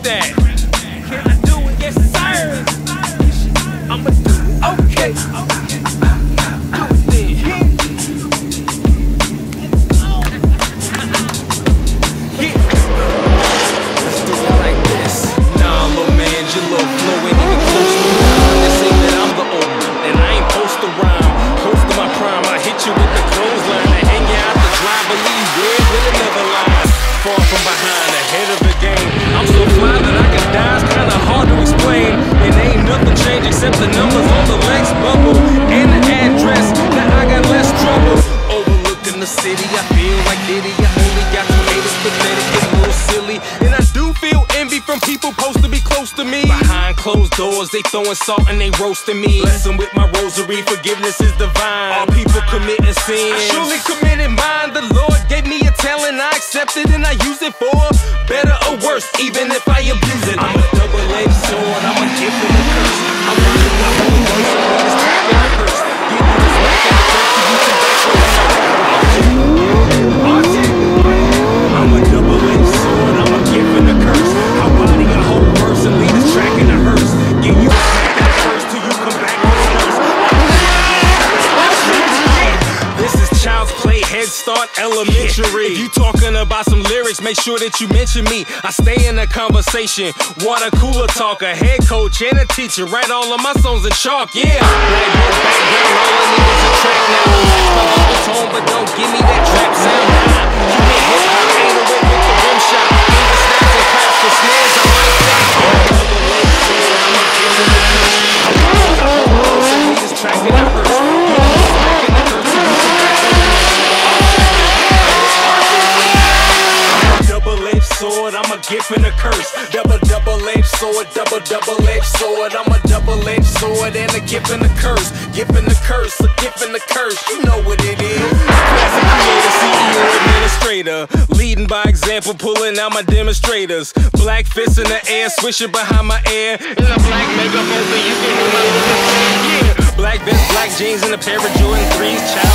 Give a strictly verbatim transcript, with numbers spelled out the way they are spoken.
that. Can I do it? Yes, sir. I'ma do it. Okay. Do it then. Yeah. Let's do it like this. Nah, little man, your little flow ain't even close to mine. They say that I'm the old one, and I ain't post to rhyme. Close to my prime, I hit you with the clothesline and hang you out the drive, but leave red with another line. Far from behind, ahead of the game. I'm so fly that I can die, it's kinda hard to explain. And ain't nothing changed except the numbers on the Lex bubble and the address. Now I got less trouble. Overlooking the city, I feel like Diddy. I only got two haters, pathetic and a little silly. And I do feel envy from people supposed to be close to me. Behind closed doors, they throwing salt and they roasting me. Blessing with my rosary, forgiveness is divine. All people committing sin, I surely committed mine. The Lord gave me a talent, I accepted and I use it for better or worse, even if I abuse it. I'm a double-edged sword, I'm a gift and a curse. I'm running the whole verse, I'm in this track and a curse. Give you this mic and a curse, you can back for I'm a double-edged sword, I'm a gift and a curse. I'll body a whole verse and leave this track in a hearse. Give you a track and a curse till you come back with a verse. This is child's play, Head Start, elementary. If you talking about some lyrics, make sure that you mention me. I stay in the conversation, water cooler talker, head coach and a teacher. Write all of my songs in chalk, yeah. Black book background, all I need is a track now. Match my vocal tone, but don't give me that trap sound. You hit hip hop, ain't away with the rim shot. Ain't the snaps and claps for snares, I like that. Double-edged sword, I'm a kid in the curse. I'm running the whole verse and leave this track in a hearse. Sword, I'm a gift and a curse. Double, double-edged sword, double, double-edged sword. I'm a double-edged sword and a gift and a curse. Gift and a curse, a gift and a curse. You know what it is. Classic creator, C E O, administrator. Leading by example, pulling out my demonstrators. Black fists in the air, swishing behind my ear. In a black makeup over, you can hear my little yeah. Black vest, black jeans, and a pair of Jordan threes. Child